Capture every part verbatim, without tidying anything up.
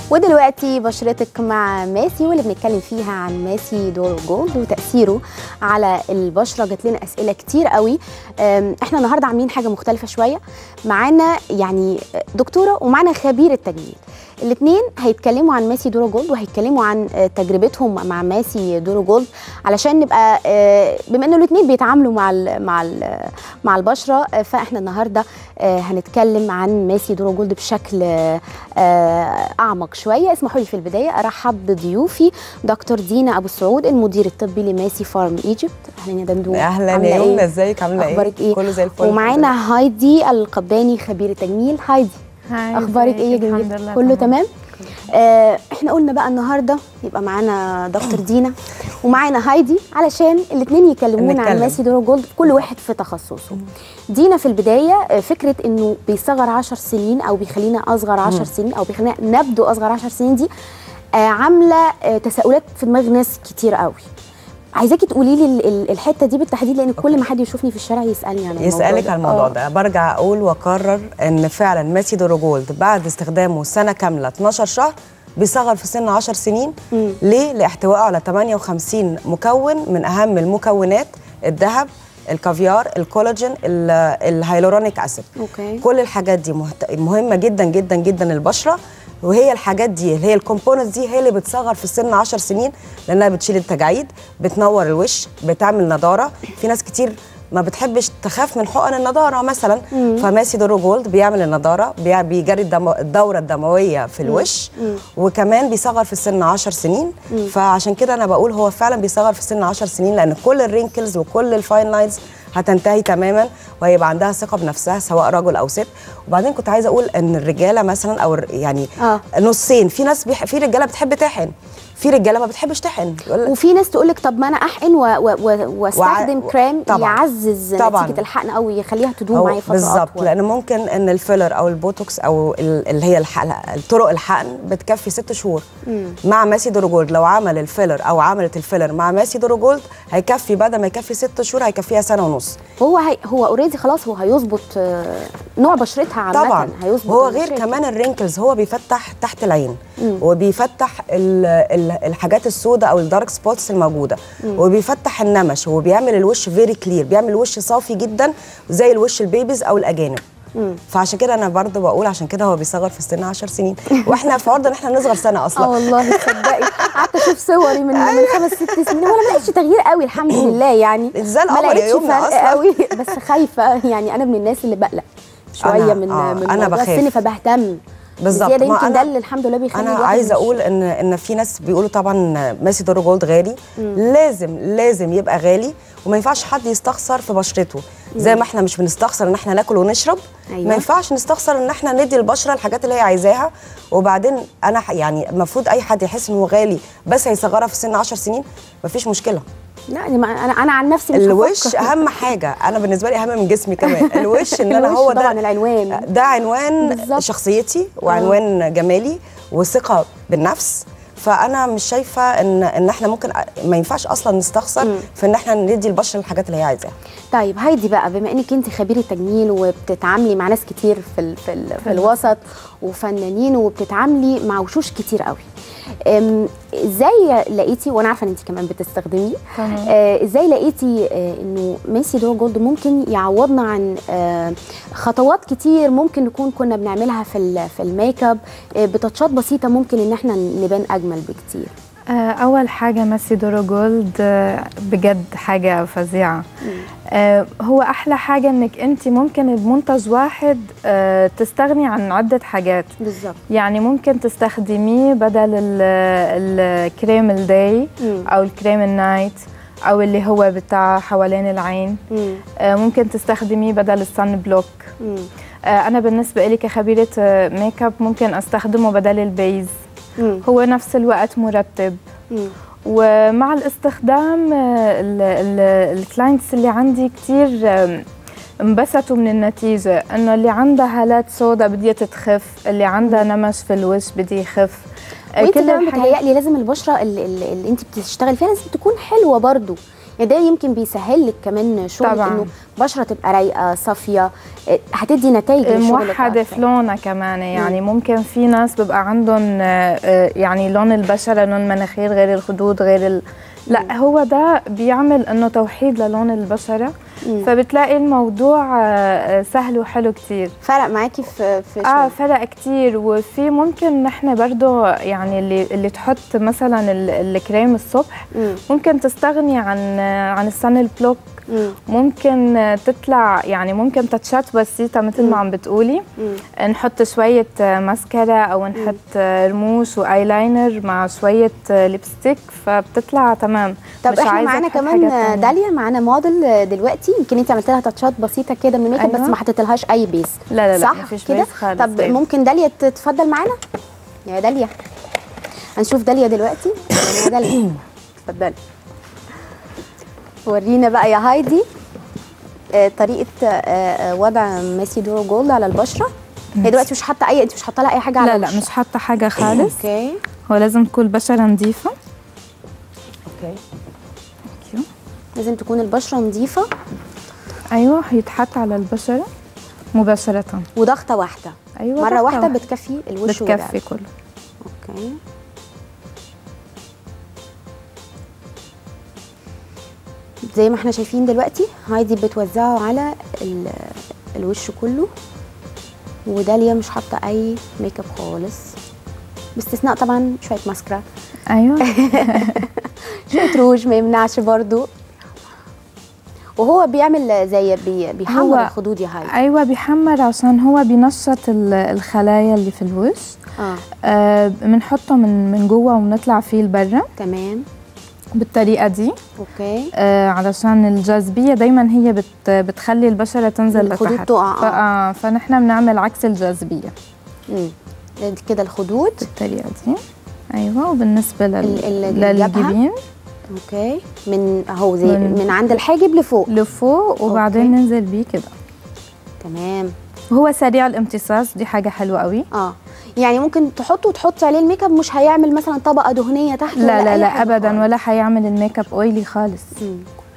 ودلوقتي بشرتك مع ماسي، واللي بنتكلم فيها عن ماسي دورو جولد وتأثيره على البشرة. جات لنا أسئلة كتير قوي. احنا النهارده عاملين حاجة مختلفة شوية، معانا يعني دكتورة ومعانا خبير التجميل. الاثنين هيتكلموا عن ماسي دورو جولد وهيتكلموا عن تجربتهم مع ماسي دورو جولد، علشان نبقى بما انه الاثنين بيتعاملوا مع ال مع ال مع البشره، فاحنا النهارده هنتكلم عن ماسي دورو جولد بشكل اعمق شويه. اسمحوا لي في البدايه ارحب بضيوفي دكتور دينا ابو السعود، المدير الطبي لماسي فارم ايجيبت. اهلا يا دندون. اهلا يا يمنى، ازيك؟ عامله ايه؟ اخبارك ايه؟ كله زي الفل. ومعانا هايدي القباني خبير التجميل. هايدي اخبارك ايه يا جميل؟ كله تمام. آه احنا قلنا بقى النهارده يبقى معانا دكتور دينا ومعانا هايدي، علشان الاثنين يكلمونا عن ماسي دورو جولد، كل واحد في تخصصه. دينا في البدايه، فكره انه بيصغر عشر سنين او بيخلينا اصغر عشر سنين او بيخلينا نبدو اصغر عشر سنين، دي آه عامله آه تساؤلات في دماغ ناس كتير قوي. عايزاكي تقولي لي الحته دي بالتحديد، لان كل ما حد يشوفني في الشارع يسالني عن الموضوع يسالك ده. عن الموضوع ده. برجع اقول واكرر ان فعلا ماسي دورو جولد بعد استخدامه سنه كامله اتناشر شهر بيصغر في سن عشر سنين. مم. ليه؟ لاحتوائه على ثمانية وخمسين مكون من اهم المكونات: الذهب، الكافيار، الكولاجين، الهيلورونيك اسيد. أوكي. كل الحاجات دي مهمه جدا جدا جدا للبشره، وهي الحاجات دي اللي هي الكومبوننتس دي هي اللي بتصغر في السن عشر سنين، لانها بتشيل التجاعيد، بتنور الوش، بتعمل نضاره. في ناس كتير ما بتحبش تخاف من حقن النضاره مثلا، مم. فماسي دورو جولد بيعمل النضاره، بيجري الدوره الدمويه في الوش، مم. وكمان بيصغر في السن عشر سنين. مم. فعشان كده انا بقول هو فعلا بيصغر في السن عشر سنين، لان كل الرينكلز وكل الفاين لاينز هتنتهي تماما، وهيبقى عندها ثقه بنفسها سواء رجل او ست. وبعدين كنت عايزه اقول ان الرجاله مثلا او يعني آه. نصين، في ناس بيح... في رجاله بتحب تحقن، في رجاله ما بتحبش تحقن، وفي ناس تقول لك طب ما انا احقن واستخدم وع... كريم طبعًا. يعزز طبعًا. نتيجه الحقن او يخليها تدوم معايا فتره اطول. بالظبط، لان ممكن ان الفيلر او البوتوكس او اللي هي الطرق الحقن بتكفي ست شهور. مم. مع ماسي دورو جولد لو عمل الفيلر او عملت الفيلر مع ماسي دورو جولد هيكفي، بدل ما يكفي ست شهور هيكفيها سنه ونص. هو هي هو اوريدي خلاص، هو هيظبط نوع بشرتها عامه طبعا. هيظبط. هو غير كمان الرينكلز، هو بيفتح تحت العين، مم. وبيفتح ال ال الحاجات السوداء او الدارك سبوتس الموجوده، مم. وبيفتح النمش، وبيعمل الوش فيري كلير، بيعمل الوش صافي جدا زي الوش البيبيز او الاجانب. مم. فعشان كده انا برضه بقول عشان كده هو بيصغر في السن عشر سنين، واحنا في عرضه ان احنا نصغر سنه اصلا. اه والله تصدقي قعدت اشوف صوري من من خمس ست سنين، ولا ما لقيتش تغيير قوي الحمد لله، يعني ازاي ما لقيتش فرق قوي، بس خايفه. يعني انا من الناس اللي بقلق شويه من آه من انا بخاف السن، فبهتم بالظبط. يمكن ده اللي الحمد لله بيخلي انا عايزه اقول ان ان في ناس بيقولوا طبعا ماسي دورو جولد غالي. مم. لازم لازم يبقى غالي، وما ينفعش حد يستخسر في بشرته. مم. زي ما احنا مش بنستخسر ان احنا ناكل ونشرب، أيوة. ما ينفعش نستخسر ان احنا ندي البشره الحاجات اللي هي عايزاها. وبعدين انا يعني المفروض اي حد يحس ان هو غالي بس هيصغرها في سن عشر سنين، مفيش مشكله. لا انا انا عن نفسي مش الوش هفكر. اهم حاجه، انا بالنسبه لي اهم من جسمي كمان الوش. ان انا هو ده طبعا العنوان، ده عنوان بالزبط. شخصيتي وعنوان آه. جمالي وثقه بالنفس. فانا مش شايفه ان ان احنا ممكن ما ينفعش اصلا نستخسر مم. في ان احنا ندي البشره الحاجات اللي هي عايزاها. طيب هايدي بقى، بما انك انت خبيره تجميل وبتتعاملي مع ناس كتير في ال في, ال في الوسط وفنانين، وبتتعاملي مع وشوش كتير قوي، ازاي لقيتي، وانا عارفه ان انت كمان بتستخدميه، آه ازاي لقيتي آه انه ماسي دورو جولد ممكن يعوضنا عن آه خطوات كتير ممكن نكون كنا بنعملها في في الميك اب، آه بتاتشات بسيطه ممكن ان احنا نبان اجمل بكتير؟ أول حاجة ماسي دورو جولد بجد حاجة فظيعة. هو أحلى حاجة إنك أنت ممكن بمنتج واحد تستغني عن عدة حاجات. بالظبط. يعني ممكن تستخدميه بدل الكريم الداي أو الكريم النايت أو اللي هو بتاع حوالين العين. مم. ممكن تستخدميه بدل الصن بلوك. مم. أنا بالنسبة لي كخبيرة ميك اب ممكن أستخدمه بدل البيز. مم. هو نفس الوقت مرطب. مم. ومع الاستخدام الكلاينتس اللي عندي كتير انبسطوا من النتيجة، انه اللي عندها هالات سودا بدها تخف، اللي عندها نمش في الوش بده يخف. وانت كمان بتهيألي لازم البشرة اللي, اللي انت بتشتغل فيها لازم تكون حلوة برضو، ده يمكن بيسهل لك كمان شغل انه بشره تبقى رايقه صافيه، هتدي نتائج موحده في لونها كمان. يعني مم. ممكن في ناس بيبقى عندهم يعني لون البشره لون المناخير غير الخدود غير ال... لا هو ده بيعمل انه توحيد للون البشره. مم. فبتلاقي الموضوع سهل وحلو كتير. فرق معاكي في في اه فرق كتير. وفي ممكن نحن برضو يعني اللي اللي تحط مثلا الكريم الصبح مم. ممكن تستغني عن عن السن البلوك. مم. ممكن تطلع يعني ممكن تاتشات بسيطه مثل ما عم بتقولي. مم. نحط شويه ماسكارا او نحط مم. رموش وايلاينر مع شويه ليبستيك فبتطلع تمام. طب احنا معانا كمان داليا، معانا موديل دلوقتي يمكن انت عملت لها تاتشات بسيطه كده من الميك اب. أيوة. بس ما حطيتلهاش اي بيس. لا لا لا صح مفيش كده. بيس خالص. طب بيس. ممكن داليا تتفضل معانا يا داليا. هنشوف داليا دلوقتي. يا داليا اتفضلي ورينا بقى يا هايدي آه طريقه آه وضع ميسي دورو جولد على البشره. هي دلوقتي مش حاطه اي انت مش حاطه لها اي حاجه على البشره؟ لا لا مش حاطه حاجه خالص. اوكي. هو لازم تكون البشره نظيفه. اوكي. لازم تكون البشره نظيفه. ايوه هيتحط على البشره مباشره وضغطه واحده. ايوه مره واحده, واحدة بتكفي الوش بتكفي كله. اوكي. زي ما احنا شايفين دلوقتي هايدي بتوزعه على الوش كله، وداليا مش حاطه اي ميك اب خالص باستثناء طبعا شويه ماسكرا. ايوه شويه روج ما يمنعش برضو. وهو بيعمل زي بي بيحمر الخدود يا هاي. ايوه بيحمر عشان هو بينشط الخلايا اللي في الوش. اه, آه بنحطه من من جوه وبنطلع فيه لبرا. تمام. بالطريقه دي. اوكي. آه علشان الجاذبيه دايما هي بت بتخلي البشره تنزل لتحت. الخدود تقع. اه فنحن بنعمل عكس الجاذبيه. امم كده الخدود بالطريقه دي. ايوه. وبالنسبه لل... للجبين اوكي من اهو زي من, من عند الحاجب لفوق لفوق وبعدين أوكي. ننزل بيه كده. تمام. وهو سريع الامتصاص، دي حاجه حلوه قوي. اه يعني ممكن تحطه وتحطي عليه الميك اب مش هيعمل مثلا طبقه دهنيه تحت. لا ولا لا أي لا ابدا خالص. ولا هيعمل الميك اب اويلي خالص. مم.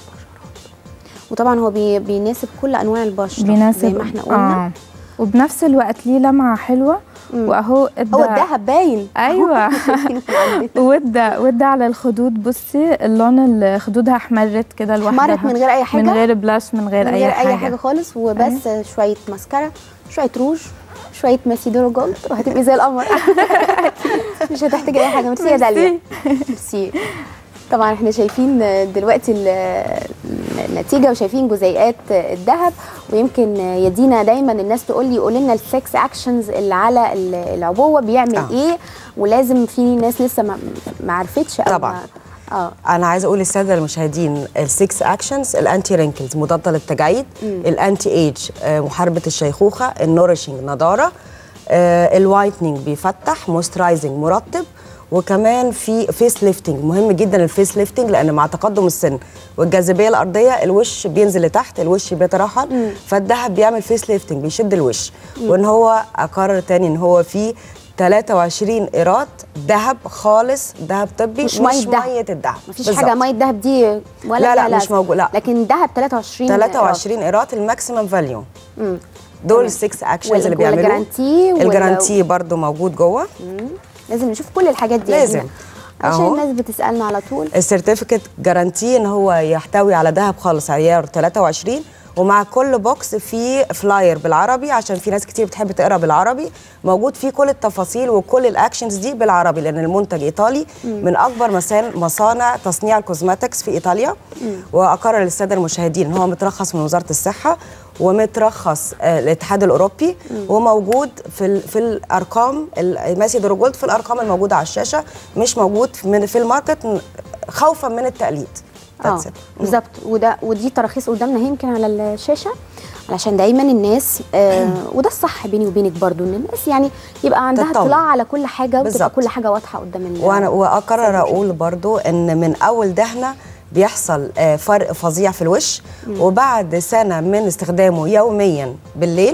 وطبعا هو بي بيناسب كل انواع البشره بيناسب زي ما احنا قلنا. آه. وبنفس الوقت ليه لمعه حلوه. مم. واهو هو الذهب باين. ايوه. وده وده على الخدود. بصي اللون خدودها احمرت كده لوحدها. احمرت من غير اي حاجه. من غير بلاش من غير, من غير اي حاجه. اي حاجه خالص. وبس أيوة. شويه ماسكارا شويه روج شويه ميسي دورو جولد وهتبقي زي القمر. مش هتحتاجي اي حاجه. ميرسي يا داليا. ميرسي. طبعا احنا شايفين دلوقتي النتيجه وشايفين جزيئات الذهب. ويمكن يدينا دايما الناس تقول لي قولي لنا السكس اكشنز اللي على العبوه بيعمل آه. ايه. ولازم في ناس لسه ما, ما عرفتش. طبعا اه انا عايزه اقول للساده المشاهدين السكس اكشنز: الانتي رينكلز مضاده للتجاعيد، الانتي ايج محاربه الشيخوخه، النورشنج نضاره، آه الوايتنينج بيفتح، مويسترايزنج مرطب، وكمان في فيس ليفتنج. مهم جدا الفيس ليفتنج لان مع تقدم السن والجاذبيه الارضيه الوش بينزل لتحت، الوش بيترهل. فالدهب بيعمل فيس ليفتنج بيشد الوش. مم. وان هو اكرر تاني ان هو فيه ثلاثة وعشرين قيراط ذهب خالص، ذهب طبي مش, مش ميه الذهب. مفيش حاجه ميه الذهب دي ولا لا لا, لا مش موجود. لا لكن ذهب ثلاثة وعشرين ثلاثة وعشرين قيراط الماكسيمم فاليو. دول السكس اكشنز اللي بيعملوه. والجرانتي الجرانتي برضو موجود جوه. لازم نشوف كل الحاجات دي لازم عشان الناس بتسالنا على طول. السيرتيفيكت جارانتي ان هو يحتوي على ذهب خالص عيار ثلاثة وعشرين، ومع كل بوكس فيه فلاير بالعربي عشان في ناس كتير بتحب تقرا بالعربي. موجود فيه كل التفاصيل وكل الاكشنز دي بالعربي لان المنتج ايطالي. مم. من اكبر مصانع تصنيع الكوزماتكس في ايطاليا. مم. واقرر للساده المشاهدين ان هو مترخص من وزاره الصحه ومترخص آه الاتحاد الاوروبي. مم. وموجود في ال في الارقام ميسي دورو جولد في الارقام الموجوده على الشاشه، مش موجود في, في الماركت خوفا من التقليد. اه بالظبط. وده ودي تراخيص قدامنا يمكن على الشاشه علشان دايما الناس آه وده الصح بيني وبينك برضو ان الناس يعني يبقى عندها اطلاع على كل حاجه وتبقى كل حاجه واضحه قدام الناس. وانا واقرر اقول برضو ان من اول دهنه بيحصل آه فرق فظيع في الوش. مم. وبعد سنه من استخدامه يوميا بالليل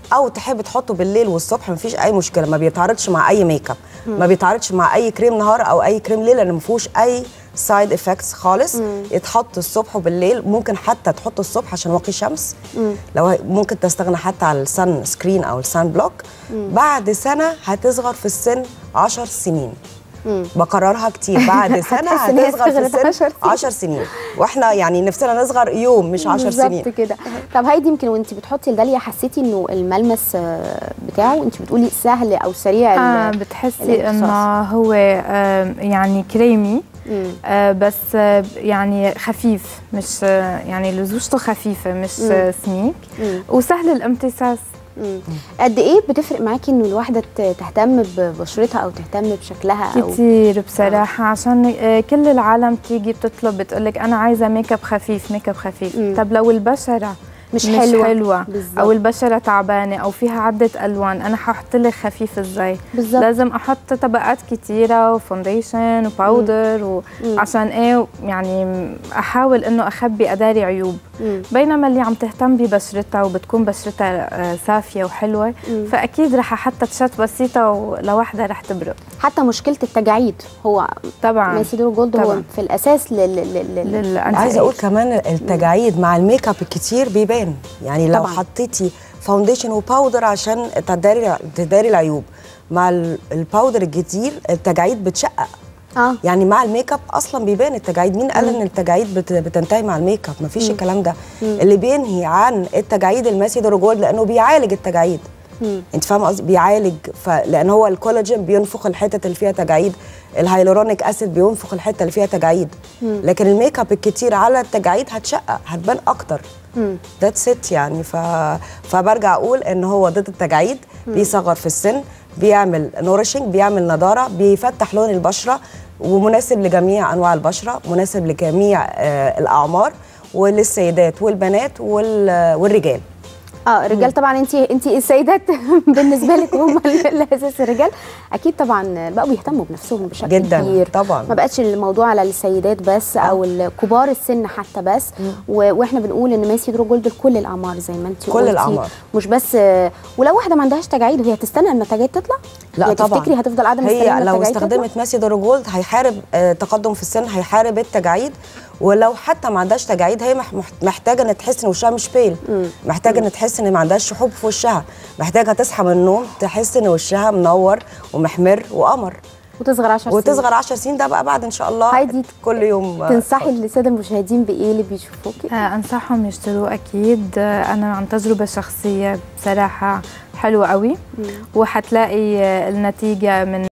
او تحب تحطه بالليل والصبح مفيش اي مشكله، ما بيتعارضش مع اي ميك اب، ما بيتعارضش مع اي كريم نهار او اي كريم ليل، لان ما فيهوش اي سايد افكتس خالص. مم. يتحط الصبح وبالليل، ممكن حتى تحطه الصبح عشان واقي شمس. مم. لو ممكن تستغنى حتى على السن سكرين او السان بلوك. مم. بعد سنه هتصغر في السن عشر سنين. مم. بكررها كتير، بعد سنه هتصغر في السن عشر سنين، واحنا يعني نفسنا نصغر يوم مش عشر سنين بالظبط كده. طب هايدي، يمكن وانت بتحطي الداليا حسيتي انه الملمس بتاعه انت بتقولي سهل او سريع؟ اه بتحسي انه هو آه يعني كريمي، آه بس آه يعني خفيف، مش آه يعني لزوجته خفيفه، مش آه سميك، مم. وسهل الامتصاص. مم. قد ايه بتفرق معاكي انه الواحده تهتم ببشرتها او تهتم بشكلها؟ أو كتير بصراحه. آه. عشان كل العالم تيجي بتطلب بتقولك انا عايزه ميك اب خفيف، ميك اب خفيف. مم. طب لو البشره مش, مش حلوه, حلوة او البشره تعبانه او فيها عده الوان، انا هحط لك خفيف ازاي؟ بالزبط. لازم احط طبقات كتيره وفونديشن وباودر و... عشان ايه يعني احاول انه اخبي اداري عيوب. مم. بينما اللي عم تهتم ببشرتها وبتكون بشرتها صافيه وحلوه، مم. فاكيد رح احط تاتشات بسيطه لوحدها رح تبرق. حتى مشكله التجاعيد، هو طبعا ماسي دور جولد هو في الاساس لل, لل... لل... عايزه اقول كمان التجاعيد مع الميك اب الكتير بيبان، يعني لو طبعا. حطيتي فاونديشن وباودر عشان تداري تداري العيوب، مع الباودر الكتير التجاعيد بتشقق. اه يعني مع الميك اب اصلا بيبان التجاعيد. مين قال ان التجاعيد بت... بتنتهي مع الميك اب؟ مفيش مم. الكلام ده. مم. اللي بينهي عن التجاعيد الماسي دور جولد، لانه بيعالج التجاعيد. مم. انت فاهمه قصدي؟ بيعالج، ف... لان هو الكولاجين بينفخ الحتت اللي فيها تجاعيد، الهيلورونيك اسيد بينفخ الحته اللي فيها تجاعيد. مم. لكن الميك اب الكتير على التجاعيد هتشقق، هتبان اكتر. ذاتس ات يعني. ف... فبرجع اقول ان هو ضد التجاعيد، بيصغر في السن، بيعمل نورشنج، بيعمل نضاره، بيفتح لون البشره، ومناسب لجميع انواع البشره، مناسب لجميع آه الاعمار، وللسيدات والبنات وال... والرجال. اه الرجال طبعا. انت انت السيدات بالنسبه لك هم الاساس. الرجال اكيد طبعا بقوا بيهتموا بنفسهم بشكل جدا كبير طبعا. ما بقتش الموضوع على السيدات بس او كبار السن حتى بس. واحنا بنقول ان ماسي دور جولد لكل الاعمار زي ما انت كل قلتي. الاعمار مش بس. ولو واحده ما عندهاش تجاعيد وهي تستنى ان التجاعيد تطلع، لا طبعا تفتكري هتفضل قاعده مستنيه هي لو استخدمت ماسي دور جولد هيحارب آه تقدم في السن، هيحارب التجاعيد. ولو حتى ما عندهاش تجاعيد، هي محتاجه ان تحس ان وشها مش بيل، محتاجه ان تحس ان ما عندهاش شحوب في وشها، محتاجه تصحى من النوم تحس ان وشها منور ومحمر وقمر، وتصغر عشر سنين. وتصغر عشر سنين. ده بقى بعد ان شاء الله هايدي كل يوم. تنصحي الساده المشاهدين بايه اللي بيشوفوكي؟ آه انصحهم يشتروا اكيد. آه انا عن تجربه شخصيه بصراحه حلوه قوي، وحتلاقي النتيجه من